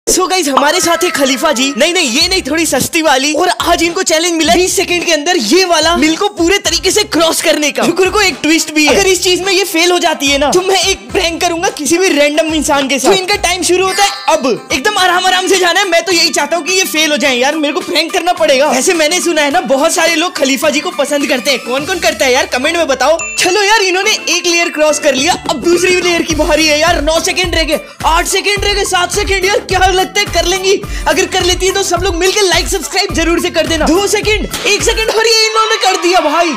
So guys हमारे साथ है खलीफा जी। नहीं ये नहीं, थोड़ी सस्ती वाली। और आज इनको चैलेंज मिला 20 सेकंड के अंदर ये वाला मिल को पूरे तरीके से क्रॉस करने का। रुको एक ट्विस्ट भी है। अगर इस चीज में ये फेल हो जाती है ना तो मैं एक प्रैंक करूंगा किसी भी रैंडम इंसान के साथ। तो इनका टाइम शुरू होता है अब। एकदम आराम से जाना है। मैं तो यही चाहता हूँ कि ये फेल हो जाए यार, मेरे को प्रैंक करना पड़ेगा। वैसे मैंने सुना है ना बहुत सारे लोग खलीफा जी को पसंद करते हैं। कौन करता है यार, कमेंट में बताओ। चलो यार इन्होंने एक लेयर क्रॉस कर लिया, अब दूसरी लेयर की बारी है यार। 9 सेकंड रह गए, 8 सेकंड रह गए, 7 सेकंड। यार क्या लगता है कर लेंगी? अगर कर लेती है तो सब लोग मिलकर लाइक सब्सक्राइब जरूर से कर देना। 2 सेकंड, 1 सेकंड, और ये इन्होंने कर दिया भाई।